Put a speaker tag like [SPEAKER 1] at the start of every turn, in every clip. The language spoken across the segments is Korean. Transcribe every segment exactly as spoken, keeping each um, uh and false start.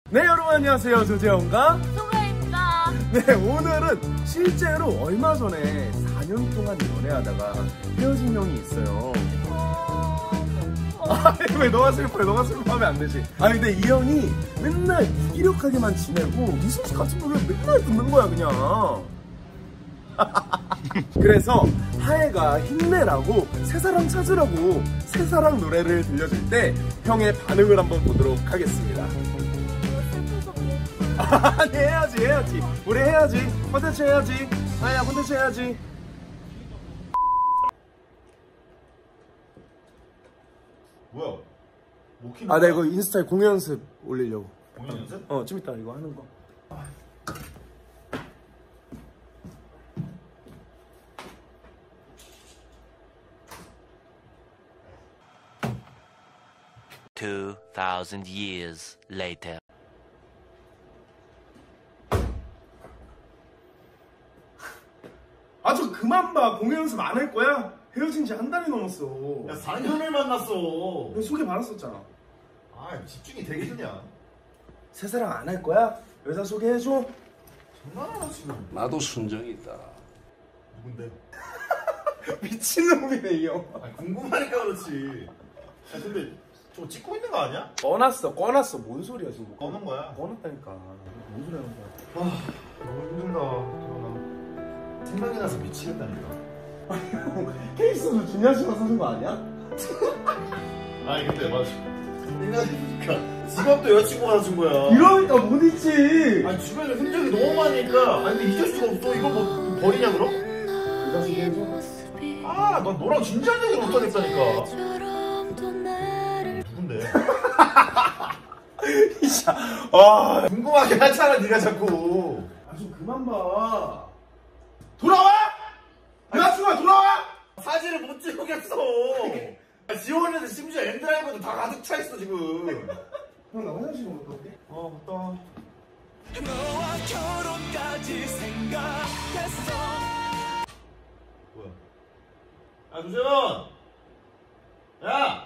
[SPEAKER 1] 네, 여러분 안녕하세요. 조재원과
[SPEAKER 2] 송가입니다.
[SPEAKER 1] 네, 오늘은 실제로 얼마 전에 사 년 동안 연애하다가 헤어진 형이 있어요. 아, 왜 너가 슬퍼해? 너가 슬퍼하면 안 되지. 아, 근데 이 형이 맨날 무기력하게만 지내고 이쑤시 같은 노래 맨날 듣는 거야 그냥. 그래서 하혜가 힘내라고 새사랑 찾으라고 새사랑 노래를 들려줄 때 형의 반응을 한번 보도록 하겠습니다. 아니, 해야지 해야지 우리 해야지. 콘텐츠 해야지. 아야, 콘텐츠 해야지.
[SPEAKER 3] 뭐야? 뭐 키는
[SPEAKER 1] 아,
[SPEAKER 3] 거야?
[SPEAKER 1] 나 이거 인스타에 공연 연습 올리려고.
[SPEAKER 3] 공연 연습?
[SPEAKER 1] 어, 좀 이따 이거 하는 거.
[SPEAKER 4] Two thousand years later.
[SPEAKER 1] 아, 저 그만 봐. 공연 연습 안 할 거야? 헤어진 지 한 달이 넘었어.
[SPEAKER 3] 야, 사 년을 만났어.
[SPEAKER 1] 너 소개 받았었잖아.
[SPEAKER 3] 아, 집중이 되게 드냐?
[SPEAKER 1] 새사랑 안 할 거야? 여자 소개해줘.
[SPEAKER 3] 장난하나 지금?
[SPEAKER 5] 나도 순정이 있다.
[SPEAKER 3] 누군데?
[SPEAKER 1] 미친놈이네 이 형.
[SPEAKER 3] 아니, 궁금하니까 그렇지. 야, 근데 저거 찍고 있는 거 아니야?
[SPEAKER 1] 꺼놨어 꺼놨어. 뭔 소리야 지금.
[SPEAKER 3] 꺼놓은 거야.
[SPEAKER 1] 꺼놨다니까. 뭔 소리 하는 거야.
[SPEAKER 3] 아, 너무 힘들다. 태어나. 생각이 나서 미치겠다니까.
[SPEAKER 1] 케이스도 준현 씨가 사준 거 아니야?
[SPEAKER 3] 아니, 근데 맞아. 생각해보니까 지갑도 여자친구가 사준 거야.
[SPEAKER 1] 이러니까 못 있지.
[SPEAKER 3] 아니, 주변에 흔적이 너무 많으니까. 아니, 근데 잊을 수가 없어. 이거 뭐 버리냐 그럼?
[SPEAKER 1] 여자 소개해줘.
[SPEAKER 3] 아, 난 너랑 진지한 얘기를 못하겠다니까. 누군데?
[SPEAKER 1] 이자. 아,
[SPEAKER 3] 궁금하게 하잖아, 네가 자꾸.
[SPEAKER 1] 아, 좀 그만 봐. 돌아와! 여자친구가 돌아와!
[SPEAKER 3] 사진을 못 찍겠어. 지원에서 심지어 엔드라이버도 다 가득 차 있어 지금.
[SPEAKER 1] 형, 나 화장실 좀 갔다 올게.
[SPEAKER 3] 어, 맞다.
[SPEAKER 6] 너와 결혼까지 생각했어.
[SPEAKER 3] 뭐야? 야, 조재원! 야!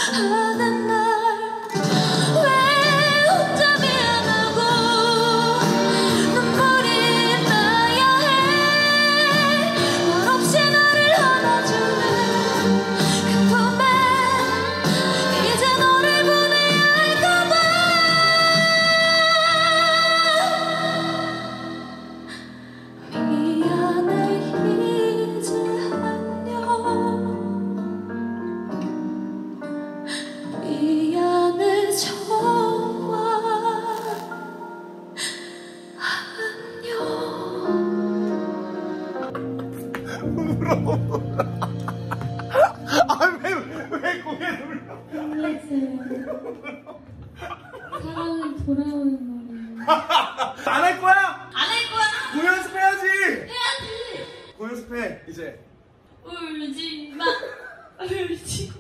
[SPEAKER 2] 하는 날 왜 혼자 미안하고 눈물이 나야 해 말없이 나를 안아주는 그 품에 이제 너를 보내야 할까봐 미안해 이제 안녕 미안해 정말 안녕
[SPEAKER 1] 아왜 왜 고개 눌러?
[SPEAKER 2] 사랑은 돌아오는 말이에요.
[SPEAKER 1] 안 할 거야?
[SPEAKER 2] 안 할 거야.
[SPEAKER 1] 공연 연습해야지.
[SPEAKER 2] 해야지.
[SPEAKER 1] 공연 연습해 이제.
[SPEAKER 2] 울지 마. 울지 마.